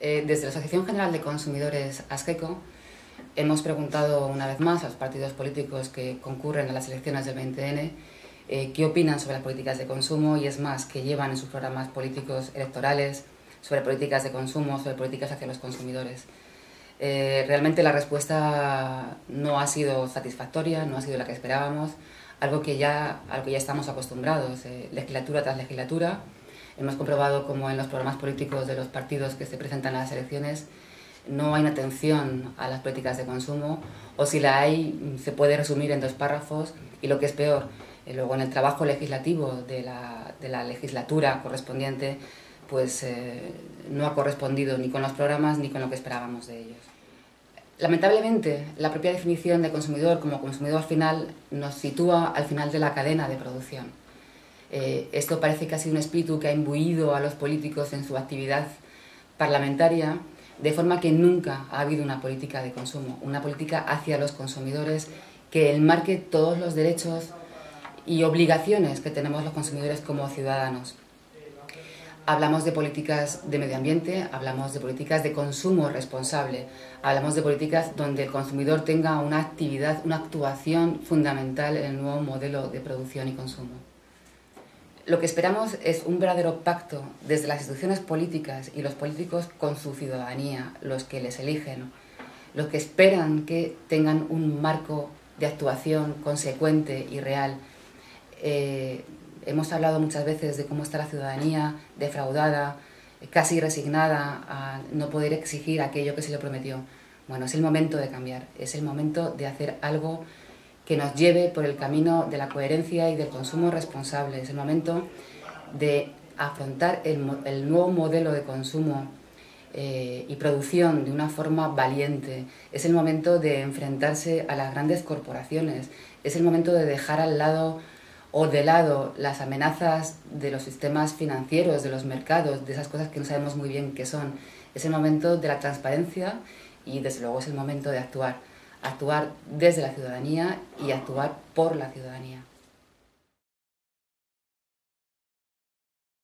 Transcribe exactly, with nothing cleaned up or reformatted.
Eh, desde la Asociación General de Consumidores ASGECO hemos preguntado una vez más a los partidos políticos que concurren a las elecciones del veinte ene eh, qué opinan sobre las políticas de consumo y, es más, que llevan en sus programas políticos electorales sobre políticas de consumo, sobre políticas hacia los consumidores. Eh, realmente la respuesta no ha sido satisfactoria, no ha sido la que esperábamos, algo que ya, a lo que ya estamos acostumbrados, eh, legislatura tras legislatura. Hemos comprobado como en los programas políticos de los partidos que se presentan a las elecciones no hay una atención a las políticas de consumo, o si la hay se puede resumir en dos párrafos, y lo que es peor, eh, luego en el trabajo legislativo de la, de la legislatura correspondiente pues eh, no ha correspondido ni con los programas ni con lo que esperábamos de ellos. Lamentablemente, la propia definición de consumidor como consumidor final nos sitúa al final de la cadena de producción. Eh, esto parece que ha sido un espíritu que ha imbuido a los políticos en su actividad parlamentaria, de forma que nunca ha habido una política de consumo, una política hacia los consumidores que enmarque todos los derechos y obligaciones que tenemos los consumidores como ciudadanos. Hablamos de políticas de medio ambiente, hablamos de políticas de consumo responsable, hablamos de políticas donde el consumidor tenga una actividad, una actuación fundamental en el nuevo modelo de producción y consumo. Lo que esperamos es un verdadero pacto desde las instituciones políticas y los políticos con su ciudadanía, los que les eligen, los que esperan que tengan un marco de actuación consecuente y real. Eh, hemos hablado muchas veces de cómo está la ciudadanía defraudada, casi resignada a no poder exigir aquello que se le prometió. Bueno, es el momento de cambiar, es el momento de hacer algo que nos lleve por el camino de la coherencia y del consumo responsable. Es el momento de afrontar el, el nuevo modelo de consumo eh, y producción de una forma valiente. Es el momento de enfrentarse a las grandes corporaciones. Es el momento de dejar al lado o de lado las amenazas de los sistemas financieros, de los mercados, de esas cosas que no sabemos muy bien qué son. Es el momento de la transparencia y, desde luego, es el momento de actuar. Actuar desde la ciudadanía y actuar por la ciudadanía.